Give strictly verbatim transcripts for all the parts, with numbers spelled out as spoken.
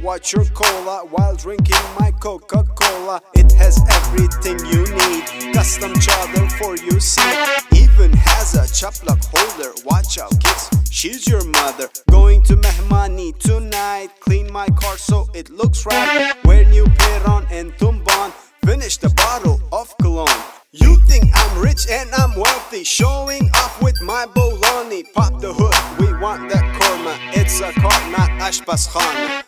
watch your cola while drinking my Coca-Cola. It has everything you need, custom chadar for your seat. Even has a chaplak holder, watch out kids, she's your mother. Going to Mehmani tonight, clean my car so it looks right. Wear new peron and tumban, finish the bottle of cologne. You think I'm rich and I'm wealthy, showing off with my bologna. Pop the hood, we want that korma, it's a car, not ashbas khana.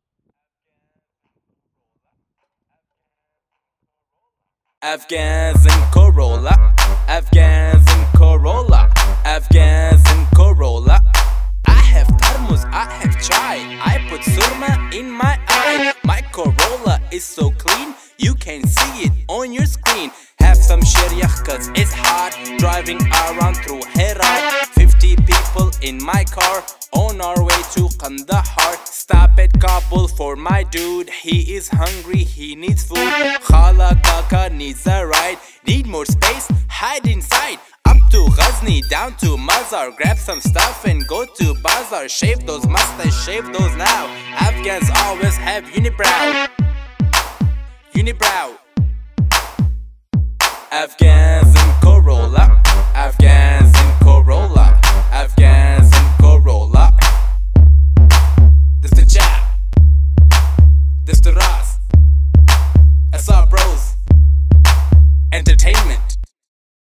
Afghans and Corolla, Afghans and Corolla, Afghans and Corolla. I have thermos, I have chai, I put surma in my eye. My Corolla is so clean, you can see it on your screen. Have some shariah cause it's hot, driving around through Herat. Fifty people in my car, on our way to Kandahar. Stop at Kabul for my dude, he is hungry, he needs food. Khala Kaka needs a ride, need more space, hide inside. Up to Ghazni, down to Mazar, grab some stuff and go to Bazaar. Shave those mustache, shave those now. Afghans always have unibrow, unibrow. Afghans and Corolla, Afghans